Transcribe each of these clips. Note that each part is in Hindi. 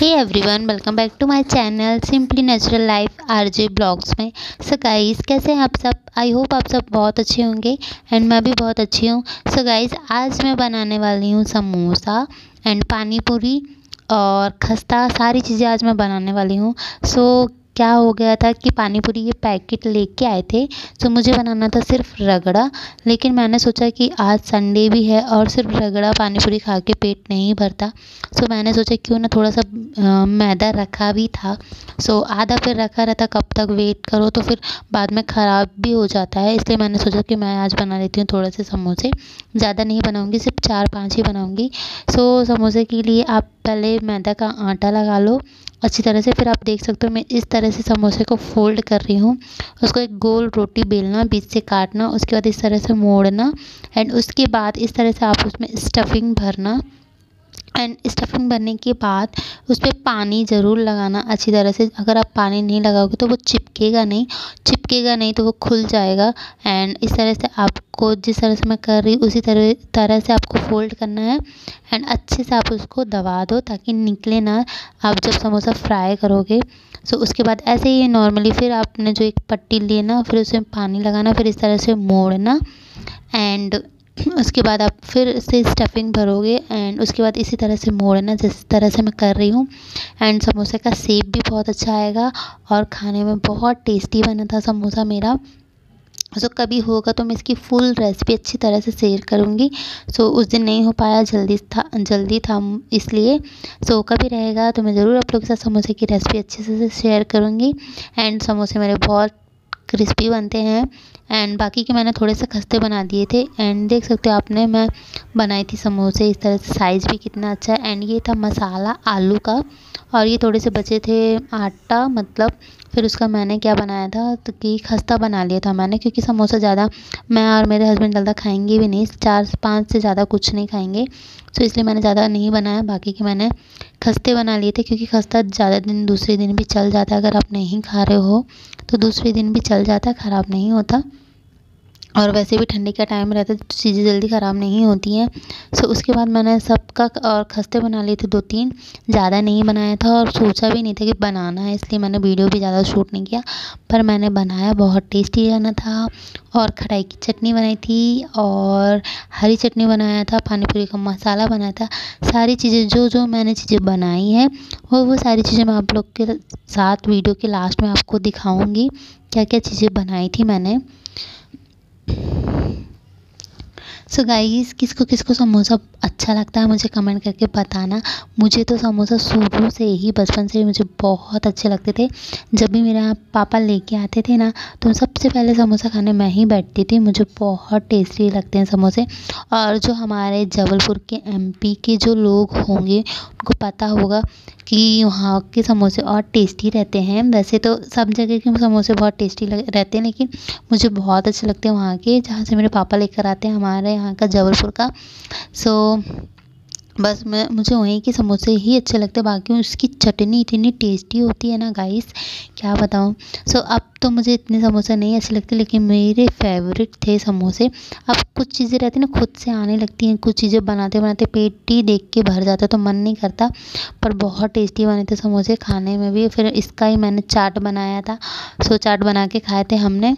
Hey everyone, welcome back to my channel simply natural life RJ blogs में। सो गाइस, कैसे हैं आप सब? आई होप आप सब बहुत अच्छे होंगे एंड मैं भी बहुत अच्छी हूँ। सो गाइस, आज मैं बनाने वाली हूँ समोसा एंड पानी पूरी और खस्ता, सारी चीज़ें आज मैं बनाने वाली हूँ। सो क्या हो गया था कि पानी पूरी ये पैकेट लेके आए थे, तो मुझे बनाना था सिर्फ रगड़ा। लेकिन मैंने सोचा कि आज संडे भी है और सिर्फ रगड़ा पानी पूरी खा के पेट नहीं भरता। सो मैंने सोचा क्यों ना थोड़ा सा मैदा रखा भी था। सो आधा फिर रखा रहता, कब तक वेट करो तो फिर बाद में ख़राब भी हो जाता है। इसलिए मैंने सोचा कि मैं आज बना लेती हूँ थोड़े से समोसे। ज़्यादा नहीं बनाऊँगी, सिर्फ 4-5 ही बनाऊँगी। सो समोसे के लिए आप पहले मैदा का आटा लगा लो अच्छी तरह से। फिर आप देख सकते हो मैं इस तरह से समोसे को फोल्ड कर रही हूँ। उसको एक गोल रोटी बेलना, बीच से काटना, उसके बाद इस तरह से मोड़ना एंड उसके बाद इस तरह से आप उसमें स्टफिंग भरना। एंड स्टफिंग भरने के बाद उस पर पानी ज़रूर लगाना अच्छी तरह से। अगर आप पानी नहीं लगाओगे तो वो चिपकेगा नहीं तो वो खुल जाएगा। एंड इस तरह से आपको, जिस तरह से मैं कर रही हूँ उसी तरह से आपको फोल्ड करना है एंड अच्छे से आप उसको दबा दो ताकि निकले ना आप जब समोसा फ्राई करोगे। सो उसके बाद ऐसे ही नॉर्मली फिर आपने जो एक पट्टी लेना, फिर उसमें पानी लगाना, फिर इस तरह से मोड़ना एंड उसके बाद आप फिर से स्टफिंग भरोगे एंड उसके बाद इसी तरह से मोड़ना जिस तरह से मैं कर रही हूँ। एंड समोसे का शेप भी बहुत अच्छा आएगा और खाने में बहुत टेस्टी बना था समोसा मेरा। सो कभी होगा तो मैं इसकी फुल रेसिपी अच्छी तरह से शेयर करूँगी। सो उस दिन नहीं हो पाया, जल्दी था इसलिए। सो कभी रहेगा तो मैं ज़रूर आप लोगों के साथ समोसे की रेसिपी अच्छे से शेयर करूँगी। एंड समोसे मेरे बहुत क्रिस्पी बनते हैं एंड बाकी के मैंने थोड़े से खस्ते बना दिए थे। एंड देख सकते हो आपने, मैं बनाई थी समोसे इस तरह से, साइज़ भी कितना अच्छा है। एंड ये था मसाला आलू का और ये थोड़े से बचे थे आटा, मतलब फिर उसका मैंने क्या बनाया था तो कि खस्ता बना लिया था मैंने, क्योंकि समोसा ज़्यादा मैं और मेरे हस्बैंड ज़्यादा खाएंगे भी नहीं, 4-5 से ज़्यादा कुछ नहीं खाएंगे। सो इसलिए मैंने ज़्यादा नहीं बनाया, बाकी के मैंने खस्ते बना लिए थे। क्योंकि खस्ता ज़्यादा दिन दूसरे दिन भी चल जाता है, अगर आप नहीं खा रहे हो तो दूसरे दिन भी चल जाता है, ख़राब नहीं होता। और वैसे भी ठंडी का टाइम रहता है तो चीज़ें जल्दी ख़राब नहीं होती हैं। सो उसके बाद मैंने सबका और खस्ते बना लिए थे 2-3, ज़्यादा नहीं बनाया था और सोचा भी नहीं था कि बनाना है, इसलिए मैंने वीडियो भी ज़्यादा शूट नहीं किया। पर मैंने बनाया, बहुत टेस्टी बना था। और खटाई की चटनी बनाई थी और हरी चटनी बनाया था, पानी पूरी का मसाला बनाया था। सारी चीज़ें जो मैंने चीज़ें बनाई हैं वो सारी चीज़ें मैं आप लोग के साथ वीडियो के लास्ट में आपको दिखाऊँगी क्या क्या चीज़ें बनाई थी मैंने। सो गाइस, किसको किसको समोसा अच्छा लगता है मुझे कमेंट करके बताना। मुझे तो समोसा शुरू से ही, बचपन से ही मुझे बहुत अच्छे लगते थे। जब भी मेरा पापा लेके आते थे ना तो सबसे पहले समोसा खाने मैं ही बैठती थी। मुझे बहुत टेस्टी लगते हैं समोसे। और जो हमारे जबलपुर के एमपी के जो लोग होंगे उनको पता होगा कि वहाँ के समोसे और टेस्टी रहते हैं। वैसे तो सब जगह के समोसे बहुत टेस्टी रहते हैं, लेकिन मुझे बहुत अच्छे लगते हैं वहाँ के, जहाँ से मेरे पापा लेकर आते हैं, हमारे यहाँ का जबलपुर का। सो बस मुझे वहीं के समोसे ही अच्छे लगते हैं। बाकी उसकी चटनी इतनी टेस्टी होती है ना गाइस, क्या बताऊँ। सो अब तो मुझे इतने समोसे नहीं अच्छे लगते, लेकिन मेरे फेवरेट थे समोसे। अब कुछ चीज़ें रहती हैं ना खुद से आने लगती हैं, कुछ चीज़ें बनाते बनाते पेट ही देख के भर जाता है तो मन नहीं करता। पर बहुत टेस्टी बने थे समोसे खाने में भी। फिर इसका ही मैंने चाट बनाया था। सो चाट बना के खाए थे हमने।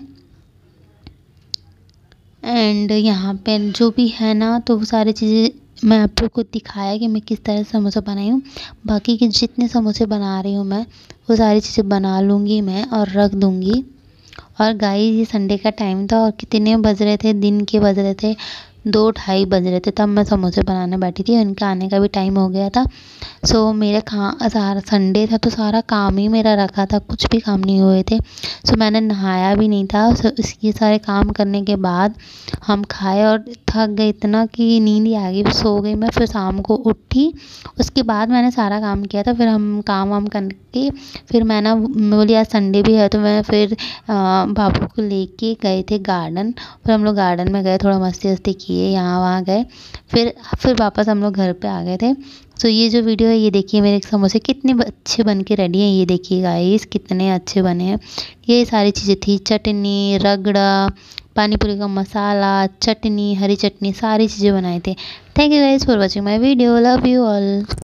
एंड यहाँ पे जो भी है ना तो वो सारी चीज़ें मैं आप लोग को दिखाया कि मैं किस तरह से समोसा बनाई हूँ। बाकी के जितने समोसे बना रही हूँ मैं वो सारी चीज़ें बना लूँगी मैं और रख दूँगी। और गाइस, ये संडे का टाइम था और कितने बज रहे थे, दिन के बज रहे थे 2-2:30 बज रहे थे, तब मैं समोसे बनाने बैठी थी। उनके आने का भी टाइम हो गया था। सो मेरे सारा संडे था तो सारा काम ही मेरा रखा था, कुछ भी काम नहीं हुए थे। सो मैंने नहाया भी नहीं था। सो इसके सारे काम करने के बाद हम खाए और थक गए इतना कि नींद ही आ गई, सो गई मैं। फिर शाम को उठी, उसके बाद मैंने सारा काम किया था। फिर हम काम वाम करके फिर मैं बोली आज संडे भी है तो मैं फिर बाबू को लेके गए थे गार्डन। फिर हम लोग गार्डन में गए, थोड़ा मस्ती वस्ती किए, यहाँ वहाँ गए। फिर वापस हम लोग घर पे आ गए थे। सो ये जो वीडियो है ये देखिए, मेरे समोसे कितने अच्छे बन के रेडी हैं, ये देखिए गाइस कितने अच्छे बने हैं। ये सारी चीज़ें थी, चटनी, रगड़ा, पानी पूरी का मसाला, चटनी, हरी चटनी, सारी चीज़ें बनाए थे। Thank you guys for watching my video, love you all.